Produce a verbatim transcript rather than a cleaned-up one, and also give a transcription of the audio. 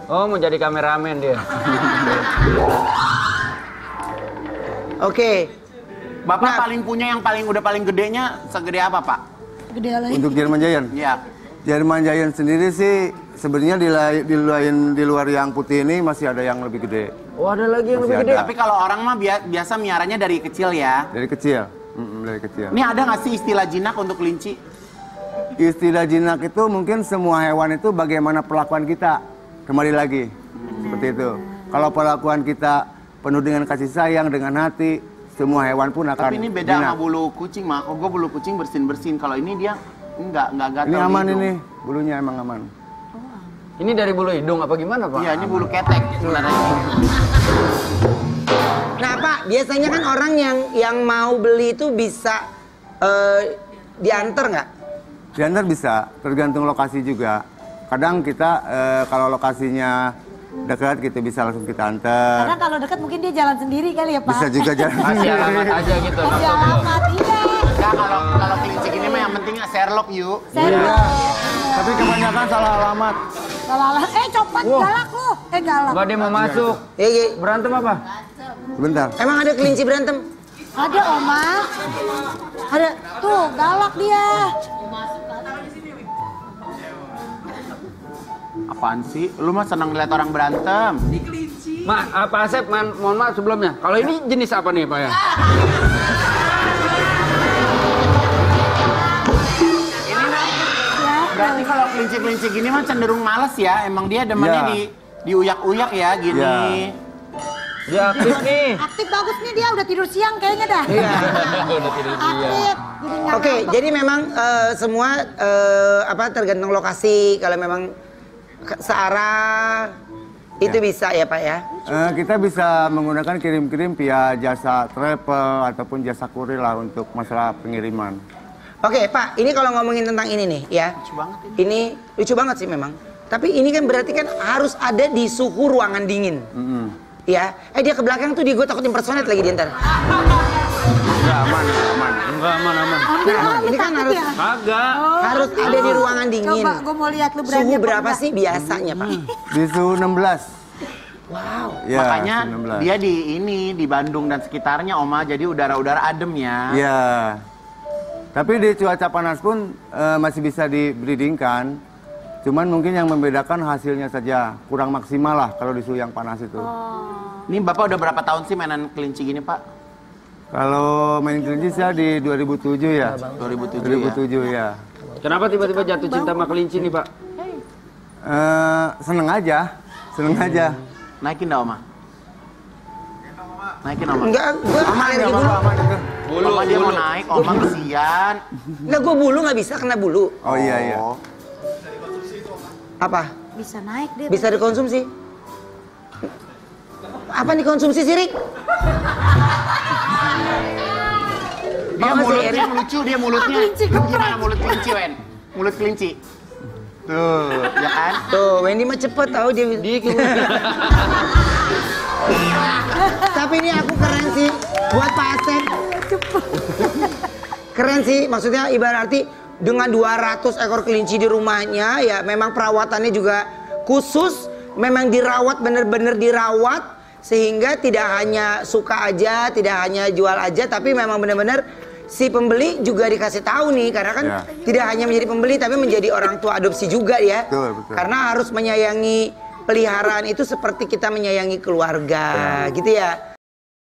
Oh, mau jadi kameramen dia. Oke. Bapak Nah, paling punya yang paling udah paling gedenya segede apa, Pak? Gede lagi. Untuk Jerman Giant? Iya. Jerman Giant sendiri sih sebenarnya di, la- di, luar, di luar yang putih ini masih ada yang lebih gede. Oh, ada lagi yang Masih lebih gede. ada. Tapi kalau orang mah bia- biasa miaranya dari kecil ya. Dari kecil. Mm-mm, dari kecil. Ini ada nggak sih istilah jinak untuk kelinci? Istilah jinak itu mungkin semua hewan itu bagaimana perlakuan kita. Kembali lagi. Seperti itu. Kalau perlakuan kita penuh dengan kasih sayang, dengan hati, semua hewan pun akan Tapi ini beda jinak. sama bulu kucing, mah. Oh, gue bulu kucing bersin-bersin. Kalau ini dia enggak, enggak gatal. Ini aman di hidung. ini, bulunya emang aman. Ini dari bulu hidung apa gimana, Pak? Iya, ini bulu ketek sebenarnya. Nah Pak, biasanya kan orang yang yang mau beli itu bisa eh, diantar nggak? Diantar bisa, tergantung lokasi juga. Kadang kita eh, kalau lokasinya dekat kita bisa langsung kita antar. Karena kalau dekat mungkin dia jalan sendiri kali ya Pak. Bisa juga jalan Kasih sendiri. alamat aja gitu. Kasih alamat, iya. Enggak, kalau kalau kelinci gini mah yang penting Sherlock yuk. Iya. Tapi kebanyakan salah alamat. Salah alamat. Eh copot, galak lu. Eh galak. Enggak, dia mau masuk. Iya, iya. Berantem apa? Sebentar. Emang ada kelinci berantem? Ada Oma. Ada. Tuh, galak dia. Apaan sih? Lu mah senang lihat orang berantem. Ma, ah, Pak Asep, man, mohon maaf sebelumnya. Kalau ini jenis apa nih, Pak ya? Ini mah Ya. berarti kalau kelinci-kelinci gini mah cenderung males ya. Emang dia demennya Iya. di diuyak-uyak ya gini. Iya. Dia aktif nih. Aktif bagus nih dia udah tidur siang kayaknya dah. Iya. Udah tidur dia. Aktif. Jadi nggak Oke, ngambek. jadi memang eh, semua eh, apa tergantung lokasi. Kalau memang ke- searah itu bisa ya Pak ya. Eh, kita bisa menggunakan kirim-kirim via jasa travel ataupun jasa kurir lah untuk masalah pengiriman. Oke Pak, ini kalau ngomongin tentang ini nih ya. Lucu banget ini. Ini lucu banget sih memang. Tapi ini kan berarti kan harus ada di suhu ruangan dingin. Mm-mm. Ya, eh dia ke belakang tuh dia gue takut impersonate lagi dia ntar. Enggak aman, aman. Enggak aman aman. Ambil Nah, ah, lu ini kan takut harus- ya? Kagak. Oh, Harus ada di ruangan dingin. Coba gue mau lihat lu berani Suhu apa berapa enggak. sih biasanya Pak? Di suhu enam belas. Wow. Ya, Makanya suhu enam belas. dia di ini di Bandung dan sekitarnya Oma, jadi udara-udara adem ya. Iya. Tapi di cuaca panas pun eh, masih bisa dibreedingkan. Cuman mungkin yang membedakan hasilnya saja kurang maksimal lah kalau di suhu yang panas itu. Ini Bapak udah berapa tahun sih mainan kelinci gini, Pak? Kalau main kelinci saya di dua ribu tujuh ya. dua ribu tujuh dua ribu ya. tujuh ya. Kenapa tiba-tiba jatuh cinta sama kelinci nih, Pak? Eh, seneng aja, seneng aja. Naikin dah, Oma. Naikin, Oma. Enggak, gue alergi Nggak bulu. apa-apa, aman itu. Bulu, Oma dia bulu. mau naik, Oma kesian. Enggak, gue bulu nggak bisa kena bulu. Oh iya iya. Oh. Apa? Bisa naik dia. Bisa dikonsumsi? Apa dikonsumsi sih, Rik? Dia Oh, masih mulutnya enak. yang lucu, dia mulutnya. Ah, kelinci Lu gimana geprek. mulut kelinci, Wen? Mulut kelinci. Tuh, ya kan? Tuh, Wendy mah cepet tau dia. Tapi ini aku keren sih buat Pak Asep. Keren sih, maksudnya ibarat arti dengan dua ratus ekor kelinci di rumahnya ya memang perawatannya juga khusus, memang dirawat bener-bener dirawat sehingga tidak hanya suka aja, tidak hanya jual aja tapi memang bener-bener si pembeli juga dikasih tahu nih karena kan Ya. tidak hanya menjadi pembeli tapi menjadi orang tua adopsi juga ya. Betul, betul. Karena harus menyayangi peliharaan itu seperti kita menyayangi keluarga gitu ya.